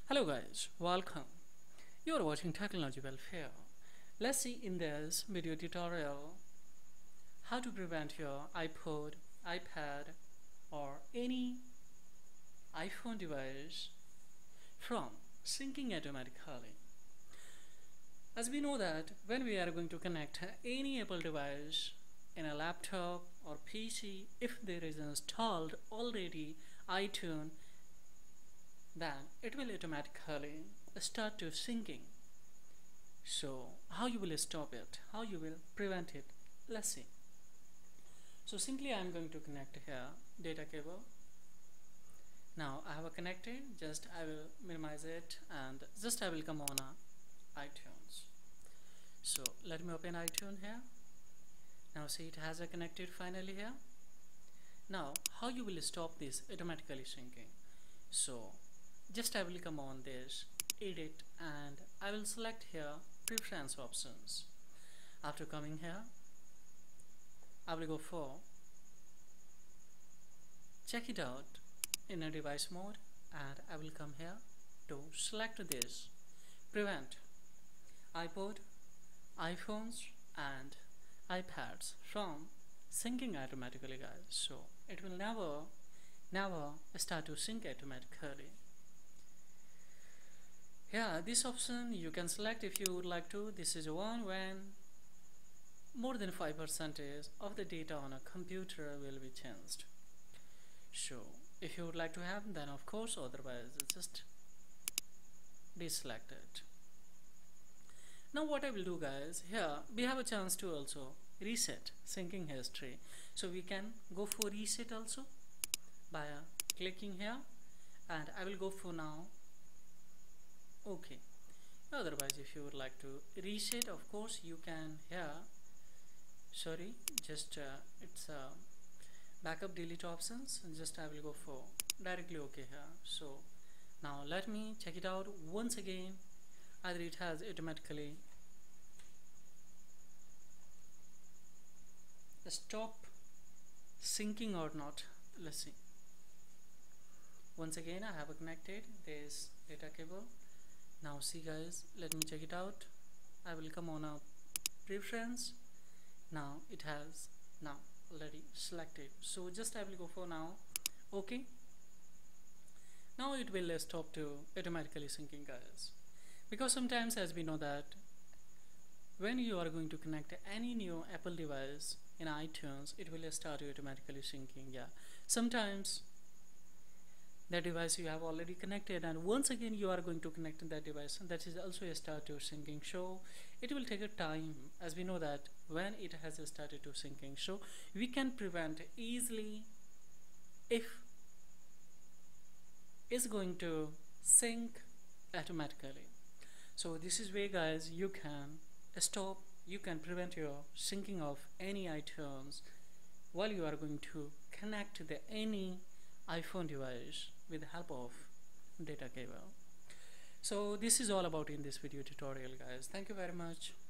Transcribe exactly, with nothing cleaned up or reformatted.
Hello guys, welcome. You are watching Technology Welfare. Let's see in this video tutorial how to prevent your iPod, iPad or any iPhone device from syncing automatically. As we know that when we are going to connect any Apple device in a laptop or P C, if there is installed already iTunes, then it will automatically start to syncing. So how you will stop it, how you will prevent it, let's see. So simply I am going to connect here data cable. Now I have a connected, just I will minimize it and just I will come on a iTunes. So let me open iTunes here. Now see, it has a connected finally here. Now how you will stop this automatically syncing? So just I will come on this edit and I will select here preference options. After coming here, I will go for check it out in a device mode and I will come here to select this prevent iPod, iPhones and iPads from syncing automatically, guys. So it will never never start to sync automatically. Yeah, this option you can select if you would like to. This is one when more than five percent of the data on a computer will be changed. So if you would like to have, then of course, otherwise just deselect it. Now what I will do, guys, here we have a chance to also reset syncing history. So we can go for reset also by uh, clicking here and I will go for now okay. Otherwise if you would like to reset, of course you can here, sorry, just uh, it's uh, backup delete options, and just I will go for directly okay here. So now let me check it out once again, either it has automatically stop syncing or not. Let's see. Once again I have connected this data cable. Now see, guys, let me check it out. I will come on a preference. Now it has now already selected, so just I will go for now okay. Now it will uh, stop to automatically syncing, guys, because sometimes, as we know, that when you are going to connect any new Apple device in iTunes, it will start automatically syncing. Yeah, sometimes the device you have already connected and once again you are going to connect that device, and that is also a start to syncing. So it will take a time, as we know that when it has started to syncing. So we can prevent easily if it's going to sync automatically. So this is way, guys, you can stop, you can prevent your syncing of any iTunes while you are going to connect the any iPhone device with the help of data cable. So this is all about in this video tutorial, guys. Thank you very much.